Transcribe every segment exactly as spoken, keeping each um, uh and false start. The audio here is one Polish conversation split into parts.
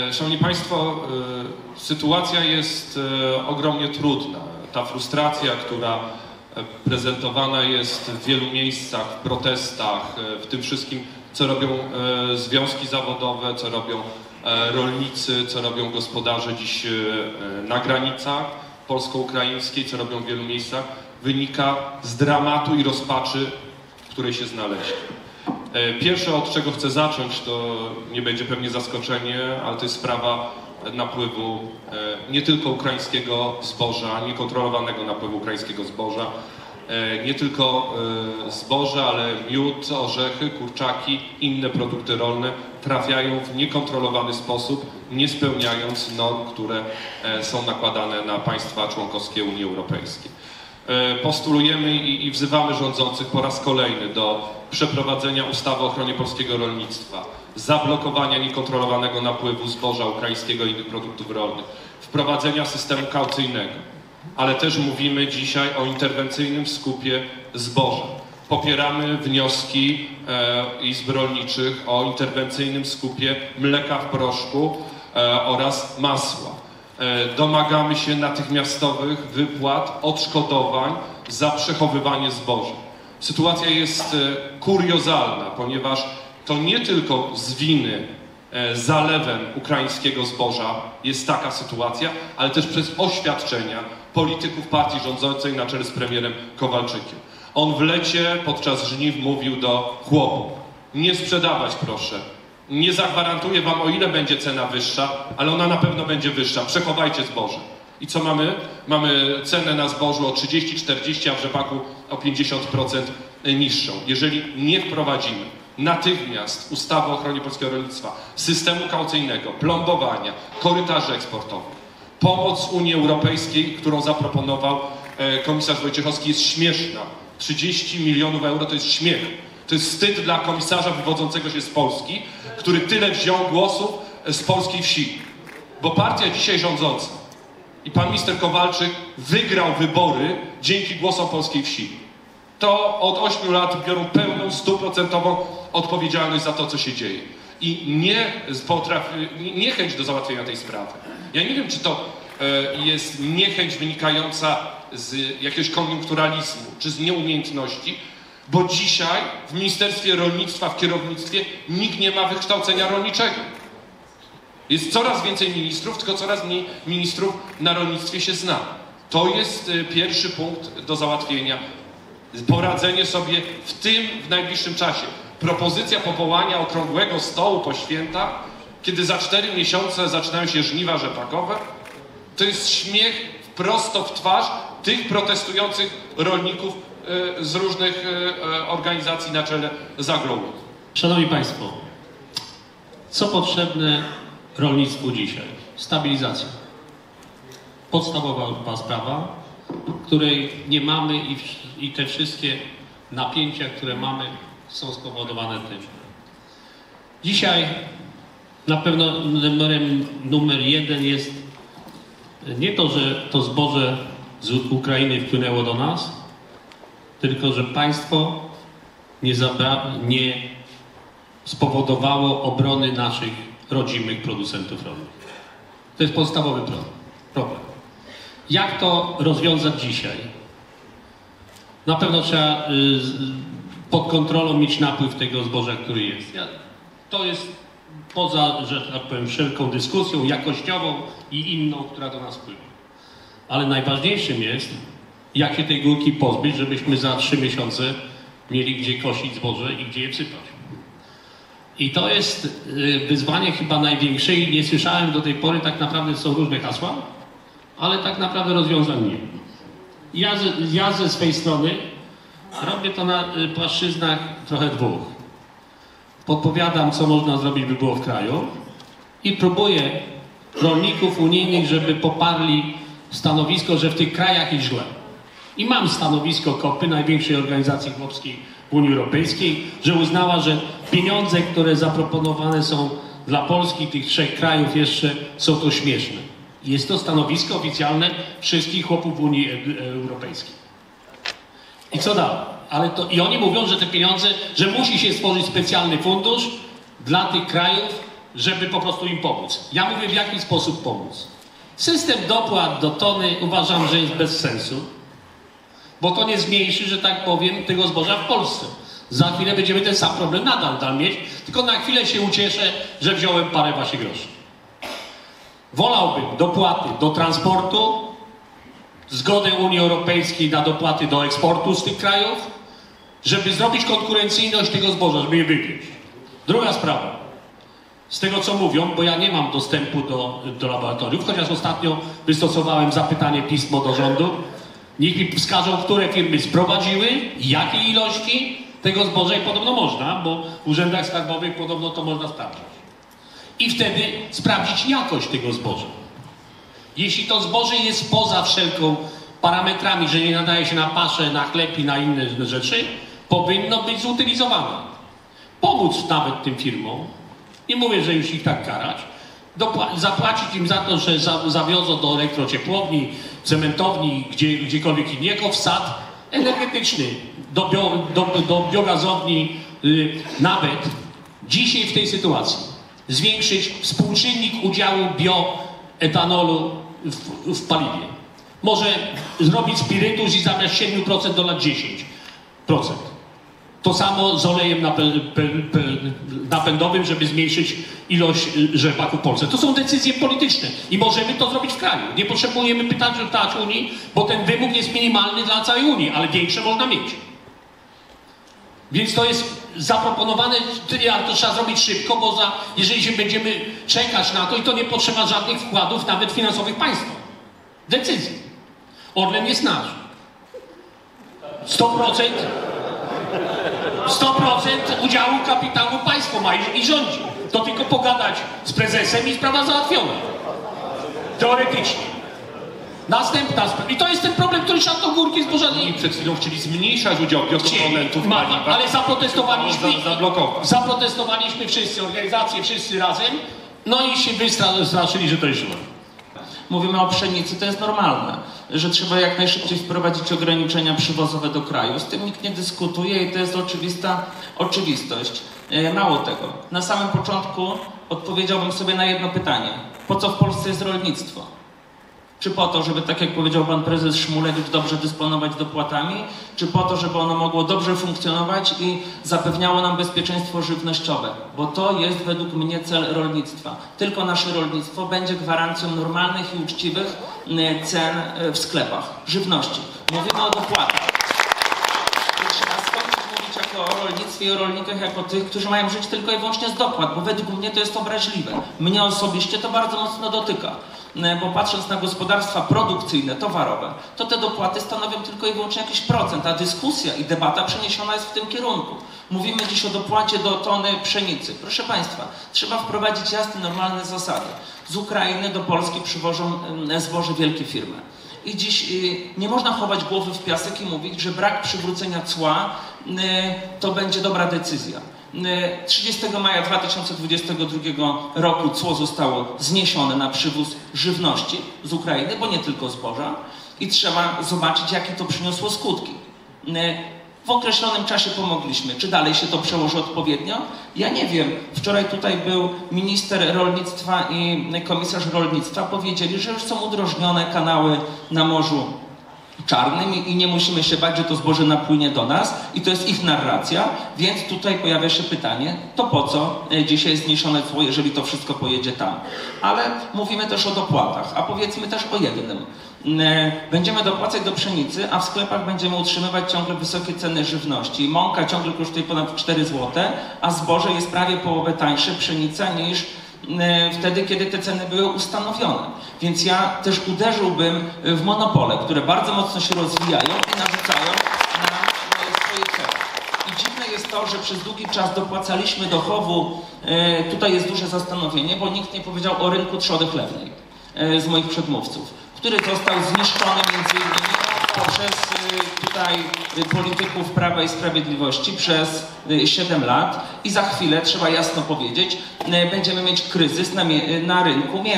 Szanowni Państwo, sytuacja jest ogromnie trudna. Ta frustracja, która prezentowana jest w wielu miejscach, w protestach, w tym wszystkim, co robią związki zawodowe, co robią rolnicy, co robią gospodarze dziś na granicach polsko-ukraińskiej, co robią w wielu miejscach, wynika z dramatu i rozpaczy, w której się znaleźli. Pierwsze, od czego chcę zacząć, to nie będzie pewnie zaskoczenie, ale to jest sprawa napływu nie tylko ukraińskiego zboża, niekontrolowanego napływu ukraińskiego zboża, nie tylko zboża, ale miód, orzechy, kurczaki, inne produkty rolne trafiają w niekontrolowany sposób, nie spełniając norm, które są nakładane na państwa członkowskie Unii Europejskiej. Postulujemy i, i wzywamy rządzących po raz kolejny do przeprowadzenia ustawy o ochronie polskiego rolnictwa, zablokowania niekontrolowanego napływu zboża ukraińskiego i innych produktów rolnych, wprowadzenia systemu kaucyjnego, ale też mówimy dzisiaj o interwencyjnym skupie zboża. Popieramy wnioski e, izb rolniczych o interwencyjnym skupie mleka w proszku e, oraz masła. Domagamy się natychmiastowych wypłat, odszkodowań za przechowywanie zboża. Sytuacja jest kuriozalna, ponieważ to nie tylko z winy zalewem ukraińskiego zboża jest taka sytuacja, ale też przez oświadczenia polityków partii rządzącej na czele z premierem Kowalczykiem. On w lecie podczas żniw mówił do chłopów: nie sprzedawać proszę. Nie zagwarantuję wam, o ile będzie cena wyższa, ale ona na pewno będzie wyższa. Przechowajcie zboże. I co mamy? Mamy cenę na zbożu o trzydzieści czterdzieści, a w rzepaku o pięćdziesiąt procent niższą. Jeżeli nie wprowadzimy natychmiast ustawy o ochronie polskiego rolnictwa, systemu kaucyjnego, plombowania, korytarzy eksportowych, pomoc Unii Europejskiej, którą zaproponował komisarz Wojciechowski, jest śmieszna. trzydzieści milionów euro to jest śmiech. To jest wstyd dla komisarza wywodzącego się z Polski, który tyle wziął głosów z polskiej wsi. Bo partia dzisiaj rządząca i pan minister Kowalczyk wygrał wybory dzięki głosom polskiej wsi. To od ośmiu lat biorą pełną, stuprocentową odpowiedzialność za to, co się dzieje. I nie potrafi, niechęć do załatwienia tej sprawy. Ja nie wiem, czy to e, jest niechęć wynikająca z jakiegoś koniunkturalizmu, czy z nieumiejętności, bo dzisiaj w Ministerstwie Rolnictwa, w kierownictwie nikt nie ma wykształcenia rolniczego. Jest coraz więcej ministrów, tylko coraz mniej ministrów na rolnictwie się zna. To jest pierwszy punkt do załatwienia. Poradzenie sobie w tym w najbliższym czasie. Propozycja powołania okrągłego stołu po świętach, kiedy za cztery miesiące zaczynają się żniwa rzepakowe, to jest śmiech prosto w twarz tych protestujących rolników z różnych organizacji na czele z Agrowód. Szanowni Państwo, co potrzebne rolnictwu dzisiaj? Stabilizacja. Podstawowa sprawa, której nie mamy i, i te wszystkie napięcia, które mamy, są spowodowane tym. Dzisiaj na pewno numerem numer jeden jest nie to, że to zboże z Ukrainy wpłynęło do nas, tylko że państwo nie, nie spowodowało obrony naszych rodzimych producentów rolnych. To jest podstawowy problem. Jak to rozwiązać dzisiaj? Na pewno trzeba y, pod kontrolą mieć napływ tego zboża, który jest. Ja, to jest poza, że tak powiem, wszelką dyskusją jakościową i inną, która do nas wpływa. Ale najważniejszym jest, jak się tej górki pozbyć, żebyśmy za trzy miesiące mieli gdzie kosić zboże i gdzie je wsypać. I to jest wyzwanie chyba największe i nie słyszałem do tej pory, tak naprawdę są różne hasła, ale tak naprawdę rozwiązań nie. Ja, ja ze swojej strony robię to na płaszczyznach trochę dwóch. Podpowiadam, co można zrobić, by było w kraju i próbuję rolników unijnych, żeby poparli stanowisko, że w tych krajach jest źle. I mam stanowisko KOPY, największej organizacji chłopskiej w Unii Europejskiej, że uznała, że pieniądze, które zaproponowane są dla Polski, tych trzech krajów jeszcze, są to śmieszne. Jest to stanowisko oficjalne wszystkich chłopów w Unii Europejskiej. I co dalej? Ale to, i oni mówią, że te pieniądze, że musi się stworzyć specjalny fundusz dla tych krajów, żeby po prostu im pomóc. Ja mówię, w jaki sposób pomóc. System dopłat do tony uważam, że jest bez sensu, bo to nie zmniejszy, że tak powiem, tego zboża w Polsce. Za chwilę będziemy ten sam problem nadal, nadal mieć, tylko na chwilę się ucieszę, że wziąłem parę właśnie groszy. Wolałbym dopłaty do transportu, zgodę Unii Europejskiej na dopłaty do eksportu z tych krajów, żeby zrobić konkurencyjność tego zboża, żeby je wywieźć. Druga sprawa. Z tego, co mówią, bo ja nie mam dostępu do, do laboratoriów, chociaż ostatnio wystosowałem zapytanie pismo do rządu. Niech mi wskażą, które firmy sprowadziły, jakie ilości tego zboża i podobno można, bo w urzędach skarbowych podobno to można sprawdzić. I wtedy sprawdzić jakość tego zboża. Jeśli to zboże jest poza wszelką parametrami, że nie nadaje się na paszę, na chleb i na inne rzeczy, powinno być zutylizowane. Pomóc nawet tym firmom, nie mówię, że już ich tak karać, zapłacić im za to, że za zawiozą do elektrociepłowni, cementowni, gdzie, gdziekolwiek innego, wsad energetyczny, do, bio, do, do biogazowni, yy, nawet dzisiaj w tej sytuacji zwiększyć współczynnik udziału bioetanolu w, w paliwie. Może zrobić spirytus i zamiast siedem procent dodać dziesięć procent. To samo z olejem napędowym, żeby zmniejszyć ilość rzepaku w Polsce. To są decyzje polityczne i możemy to zrobić w kraju. Nie potrzebujemy pytać o Unii, bo ten wymóg jest minimalny dla całej Unii, ale większe można mieć. Więc to jest zaproponowane, ale to trzeba zrobić szybko, bo za, jeżeli się będziemy czekać na to, i to nie potrzeba żadnych wkładów, nawet finansowych państwa. Decyzji. Orlen jest nasz. sto procent sto procent udziału kapitału państwo ma i, i rządzi. To tylko pogadać z prezesem i sprawa załatwiona. Teoretycznie. Następna sprawa. I to jest ten problem, który szanto górki zboża. I przed chwilą chcieli zmniejszać udział biokomponentów w paliwach. Ale zaprotestowaliśmy, za, zablokować. zaprotestowaliśmy wszyscy, organizacje, wszyscy razem, no i się wystraszyli, że to jest źle. Mówimy o pszenicy, to jest normalne, że trzeba jak najszybciej wprowadzić ograniczenia przywozowe do kraju. Z tym nikt nie dyskutuje i to jest oczywista oczywistość. Mało tego, na samym początku odpowiedziałbym sobie na jedno pytanie. Po co w Polsce jest rolnictwo? Czy po to, żeby, tak jak powiedział pan prezes Szmulewicz, dobrze dysponować dopłatami, czy po to, żeby ono mogło dobrze funkcjonować i zapewniało nam bezpieczeństwo żywnościowe? Bo to jest według mnie cel rolnictwa. Tylko nasze rolnictwo będzie gwarancją normalnych i uczciwych cen w sklepach żywności. Mówimy o dopłatach. Trzeba skończyć mówić jako o rolnictwie i o rolnikach jako tych, którzy mają żyć tylko i wyłącznie z dopłat, bo według mnie to jest obraźliwe. Mnie osobiście to bardzo mocno dotyka. Bo patrząc na gospodarstwa produkcyjne, towarowe, to te dopłaty stanowią tylko i wyłącznie jakiś procent, a dyskusja i debata przeniesiona jest w tym kierunku. Mówimy dziś o dopłacie do tony pszenicy. Proszę Państwa, trzeba wprowadzić jasne, normalne zasady. Z Ukrainy do Polski przywożą zboże wielkie firmy. I dziś nie można chować głowy w piasek i mówić, że brak przywrócenia cła to będzie dobra decyzja. trzydziestego maja dwa tysiące dwudziestego drugiego roku cło zostało zniesione na przywóz żywności z Ukrainy, bo nie tylko zboża, i trzeba zobaczyć, jakie to przyniosło skutki. W określonym czasie pomogliśmy. Czy dalej się to przełoży odpowiednio? Ja nie wiem. Wczoraj tutaj był minister rolnictwa i komisarz rolnictwa. Powiedzieli, że już są udrożnione kanały na Morzu Czarnym i nie musimy się bać, że to zboże napłynie do nas i to jest ich narracja, więc tutaj pojawia się pytanie, to po co dzisiaj jest zniesione cło, jeżeli to wszystko pojedzie tam. Ale mówimy też o dopłatach, a powiedzmy też o jednym. Będziemy dopłacać do pszenicy, a w sklepach będziemy utrzymywać ciągle wysokie ceny żywności. Mąka ciągle kosztuje ponad cztery złote, a zboże jest prawie połowę tańsze, pszenica, niż wtedy, kiedy te ceny były ustanowione. Więc ja też uderzyłbym w monopole, które bardzo mocno się rozwijają i narzucają na swoje ceny. I dziwne jest to, że przez długi czas dopłacaliśmy do chowu, tutaj jest duże zastanowienie, bo nikt nie powiedział o rynku trzody chlewnej z moich przedmówców, który został zniszczony między innymi poprzez tutaj polityków Prawa i Sprawiedliwości przez siedem lat i za chwilę, trzeba jasno powiedzieć, będziemy mieć kryzys na, na rynku mięsa.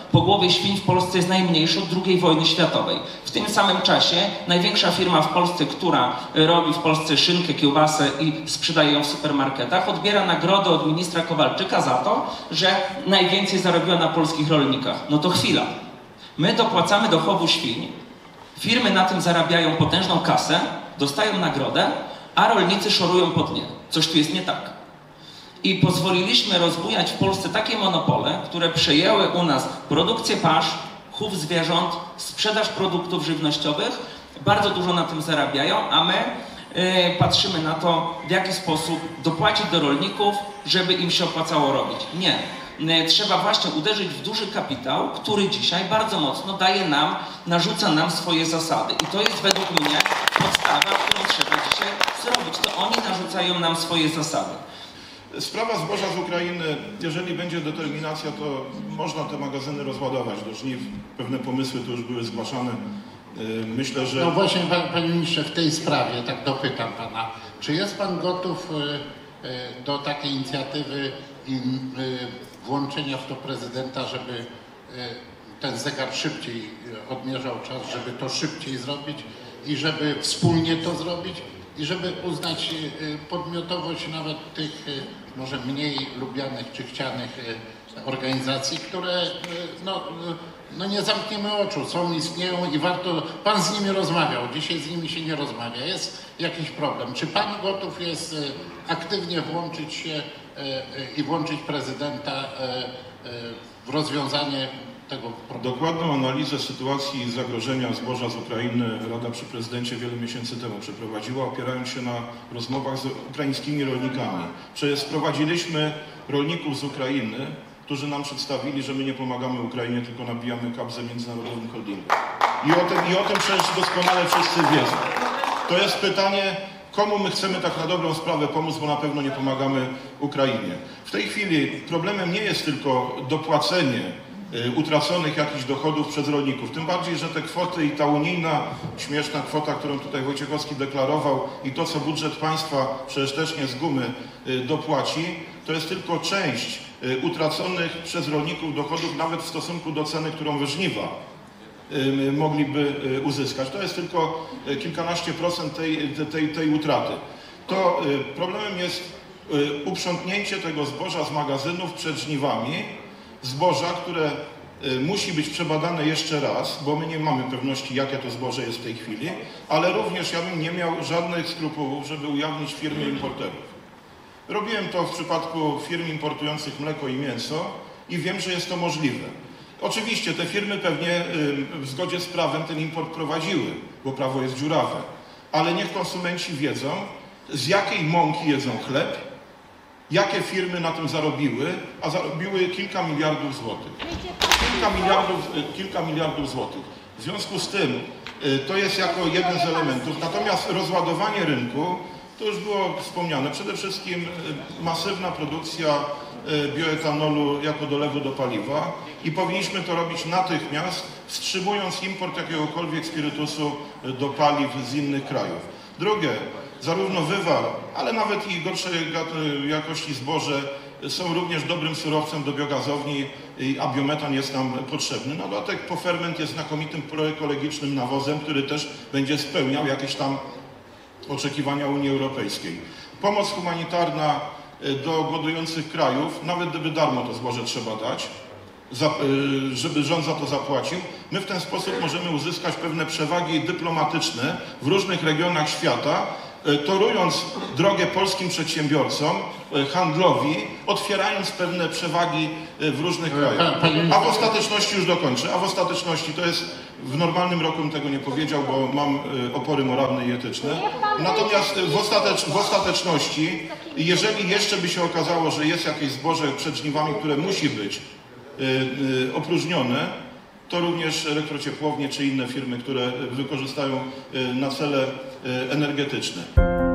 po głowie świń w Polsce jest najmniejszy od drugiej wojny światowej. W tym samym czasie największa firma w Polsce, która robi w Polsce szynkę, kiełbasę i sprzedaje ją w supermarketach, odbiera nagrodę od ministra Kowalczyka za to, że najwięcej zarobiła na polskich rolnikach. No to chwila. My dopłacamy do chowu świń, firmy na tym zarabiają potężną kasę, dostają nagrodę, a rolnicy szorują po dnie. Coś tu jest nie tak. I pozwoliliśmy rozbujać w Polsce takie monopole, które przejęły u nas produkcję pasz, chów zwierząt, sprzedaż produktów żywnościowych, bardzo dużo na tym zarabiają, a my yy, patrzymy na to, w jaki sposób dopłacić do rolników, żeby im się opłacało robić. Nie. Trzeba właśnie uderzyć w duży kapitał, który dzisiaj bardzo mocno daje nam, narzuca nam swoje zasady. I to jest według mnie podstawa, którą trzeba dzisiaj zrobić. To oni narzucają nam swoje zasady. Sprawa zboża z Ukrainy, jeżeli będzie determinacja, to można te magazyny rozładować do żniw. Pewne pomysły tu już były zgłaszane. Myślę, że... No właśnie, panie ministrze, w tej sprawie tak dopytam pana. Czy jest pan gotów do takiej inicjatywy i włączenia w to prezydenta, żeby ten zegar szybciej odmierzał czas, żeby to szybciej zrobić i żeby wspólnie to zrobić i żeby uznać podmiotowość nawet tych może mniej lubianych czy chcianych organizacji, które no, no nie zamkniemy oczu, są, istnieją i warto, pan z nimi rozmawiał, dzisiaj z nimi się nie rozmawia, jest jakiś problem. Czy pan gotów jest aktywnie włączyć się i włączyć prezydenta w rozwiązanie tego problemu? Dokładną analizę sytuacji i zagrożenia zboża z Ukrainy Rada przy prezydencie wiele miesięcy temu przeprowadziła, opierając się na rozmowach z ukraińskimi rolnikami. Przecież sprowadziliśmy rolników z Ukrainy, którzy nam przedstawili, że my nie pomagamy Ukrainie, tylko nabijamy kabzę międzynarodowym holdingom. I o tym, i o tym przecież doskonale wszyscy wiedzą. To jest pytanie, komu my chcemy tak na dobrą sprawę pomóc, bo na pewno nie pomagamy Ukrainie. W tej chwili problemem nie jest tylko dopłacenie utraconych jakichś dochodów przez rolników. Tym bardziej, że te kwoty i ta unijna śmieszna kwota, którą tutaj Wojciechowski deklarował i to, co budżet państwa przecież też nie z gumy dopłaci, to jest tylko część utraconych przez rolników dochodów nawet w stosunku do ceny, którą wyżniwa mogliby uzyskać. To jest tylko kilkanaście procent tej, tej, tej utraty. To problemem jest uprzątnięcie tego zboża z magazynów przed żniwami, zboża, które musi być przebadane jeszcze raz, bo my nie mamy pewności, jakie to zboże jest w tej chwili, ale również ja bym nie miał żadnych skrupułów, żeby ujawnić firmy importerów. Robiłem to w przypadku firm importujących mleko i mięso i wiem, że jest to możliwe. Oczywiście te firmy pewnie w zgodzie z prawem ten import prowadziły, bo prawo jest dziurawe, ale niech konsumenci wiedzą, z jakiej mąki jedzą chleb, jakie firmy na tym zarobiły, a zarobiły kilka miliardów złotych. Kilka miliardów, kilka miliardów złotych. W związku z tym to jest jako jeden z elementów. Natomiast rozładowanie rynku, to już było wspomniane, przede wszystkim masywna produkcja bioetanolu jako dolewu do paliwa i powinniśmy to robić natychmiast, wstrzymując import jakiegokolwiek spirytusu do paliw z innych krajów. Drugie, zarówno wywar, ale nawet i gorszej jakości zboże są również dobrym surowcem do biogazowni, a biometan jest nam potrzebny. Na dodatek poferment jest znakomitym proekologicznym nawozem, który też będzie spełniał jakieś tam oczekiwania Unii Europejskiej. Pomoc humanitarna do głodujących krajów, nawet gdyby darmo to zboże trzeba dać, żeby rząd za to zapłacił, my w ten sposób możemy uzyskać pewne przewagi dyplomatyczne w różnych regionach świata, torując drogę polskim przedsiębiorcom, handlowi, otwierając pewne przewagi w różnych krajach. A w ostateczności, już dokończę, a w ostateczności to jest, w normalnym roku bym tego nie powiedział, bo mam opory moralne i etyczne. Natomiast w, ostatecz, w ostateczności, jeżeli jeszcze by się okazało, że jest jakieś zboże przed żniwami, które musi być opróżnione, to również elektrociepłownie czy inne firmy, które wykorzystają na cele energetyczne.